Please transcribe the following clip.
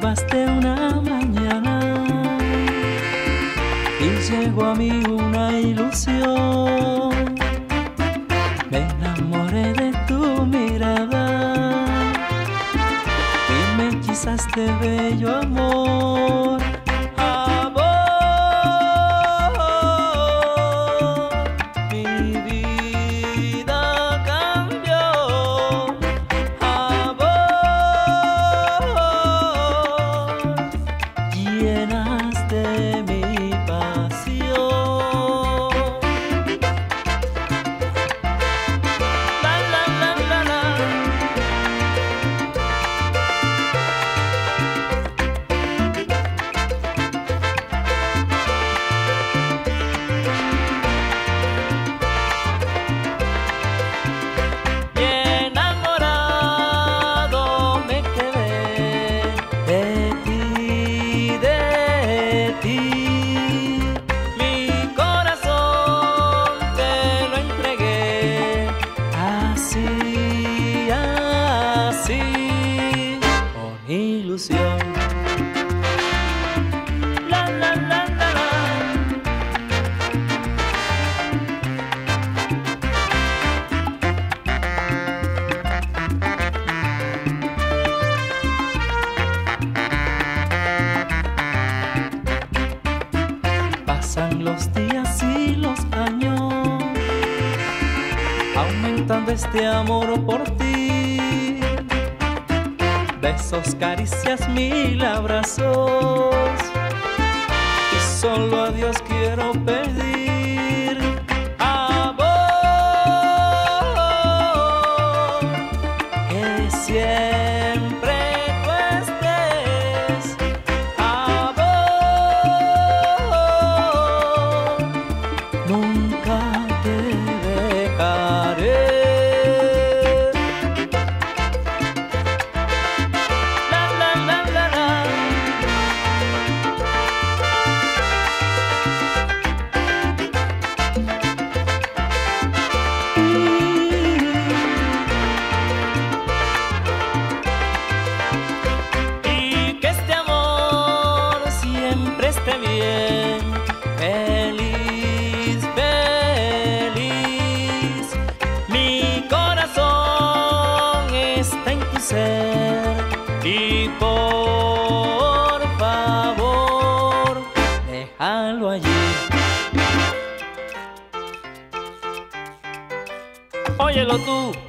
llevaste una mañana y llegó a mí una ilusión. Me enamoré de tu mirada y me hechizaste, bello amor. Llenaste mi pasión. La, la, la, la, la. Y enamorado me quedé de ti, mi corazón te lo entregué, así, así, con ilusión. La, la, la, la, la. Pasan los días y los años, aumentando este amor por ti. Besos, caricias, mil abrazos, y solo a Dios quiero pedir amor, que siempre tú estés. Nunca te dejaré. La, la, la, la, la. Y que este amor siempre esté bien, feliz, feliz. Mi corazón está en tu ser y por favor, déjalo allí. Óyelo tú.